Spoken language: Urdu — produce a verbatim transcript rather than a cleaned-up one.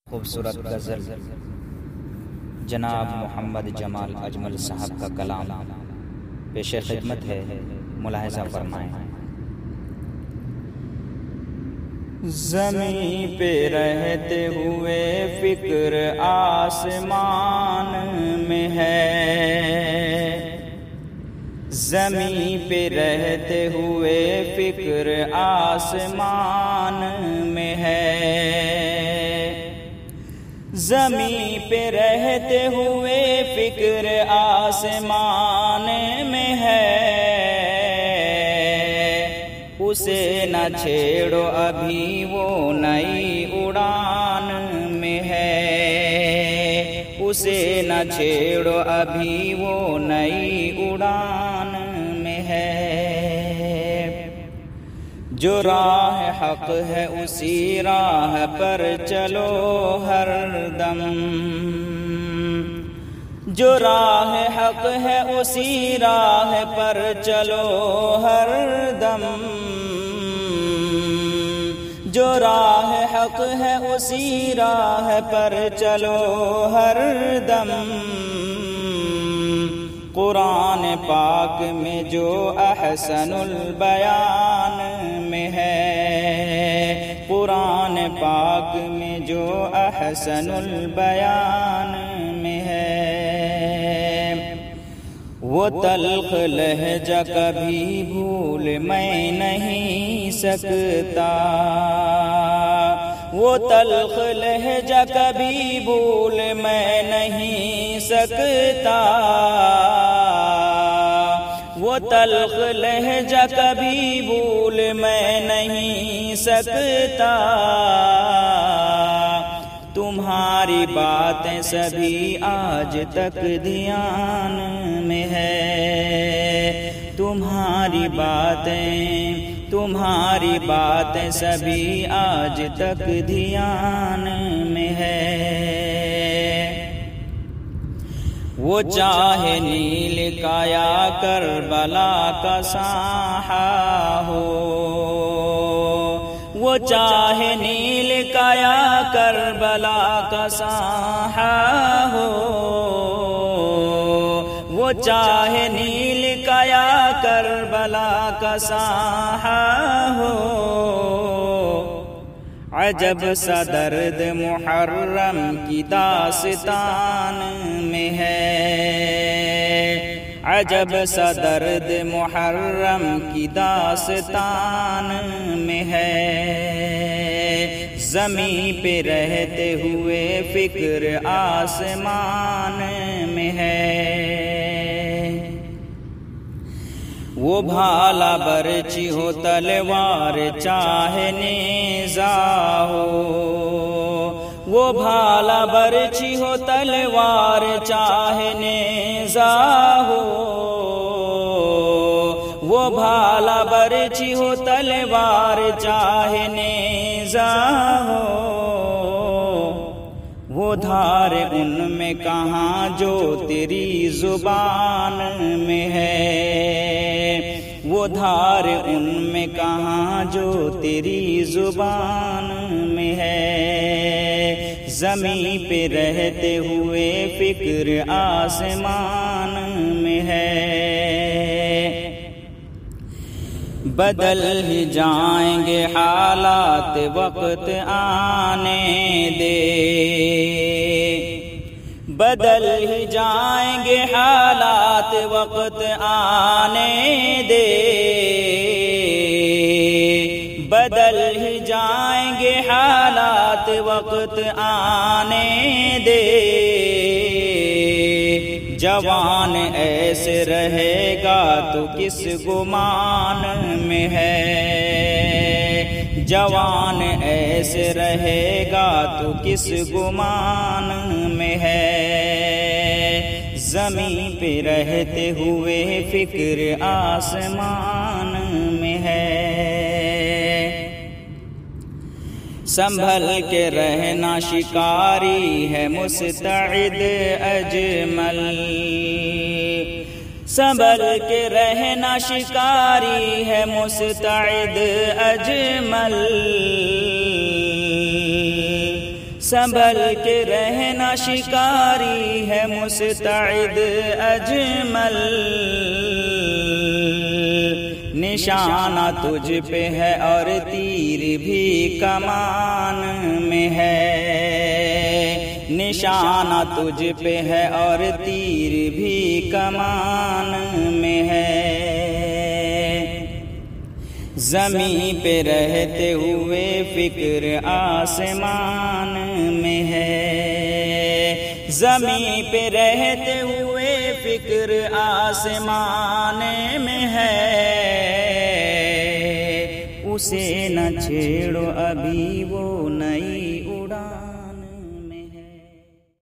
خوبصورت غزل جناب محمد جمال اجمل صاحب کا کلام پیش خدمت ہے، ملاحظہ فرمائیں۔ زمین پہ رہتے ہوئے فکر آسمان میں ہے، زمین پہ رہتے ہوئے فکر آسمان میں ہے، زمین پہ رہتے ہوئے فکر آسمان میں ہے، اسے نہ چھیڑو ابھی وہ نئی اڑان میں ہے، اسے نہ چھیڑو ابھی وہ نئی اڑان میں ہے، جو راہ حق ہے اسی راہ پر چلو ہر دم، جو راہ حق ہے اسی راہ پر چلو ہر دم، جو راہ حق ہے اسی راہ پر چلو ہر دم، قرآن پاک میں جو احسن البیان میں ہے، قرآن پاک میں جو احسن البیان میں ہے، وہ تلخ لہجہ کبھی بھول میں نہیں سکتا، وہ تلخ لہجہ کبھی بھول میں نہیں سکتا، وہ تلخ لہجہ کبھی بھول میں نہیں سکتا، تمہاری باتیں سبھی آج تک دھیان میں ہے، تمہاری باتیں تمہاری باتیں سبھی آج تک دھیان میں ہے، وہ چاہے نیل کا یا کربلا کا سانحہ ہو، وہ چاہے نیل کا یا کربلا کا سانحہ ہو، وہ چاہے نیل کا یا کربلا کا سانحہ ہو، عجب سا درد محرم کی داستان میں ہے، عجب سا درد محرم کی داستان میں ہے، زمین پہ رہتے ہوئے فکر آسمان میں ہے، وہ بھالا برچی ہو تلوار چاہے نیزہ ہو، وہ بھالا برچی ہو تلوار چاہے نیزہ ہو، وہ بھالا برچی ہو تلوار چاہے نیزہ ہو، وہ دھار ان میں کہاں جو تیری زبان میں ہے، وہ دھار ان میں کہاں جو تیری زبان میں ہے، زمین پہ رہتے ہوئے فکر آسمان میں ہے، بدل ہی جائیں گے حالات وقت آنے دے، بدل ہی جائیں گے حالات وقت آنے دے، بدل ہی جائیں گے حالات وقت آنے دے، جوان ایسے رہے گا تو کس گمان میں ہے، جوان ایسے رہے گا تو کس گمان میں ہے، زمین پہ رہتے ہوئے فکر آسمان میں ہے، سنبھل کے رہنا شکاری ہے مستعد اجمل، سنبھل کے رہنا شکاری ہے مستعد اجمل، سنبھل کے رہنا شکاری ہے مستعد اجمل، نشانہ تجھ پہ ہے اور تیر بھی کمان میں ہے، نشانہ تجھ پہ ہے اور تیر بھی کمان میں ہے۔ زمین پہ رہتے ہوئے فکر آسمان میں ہے، زمین پہ رہتے ہوئے فکر آسمان میں ہے، اسے نہ چھیڑو ابھی وہ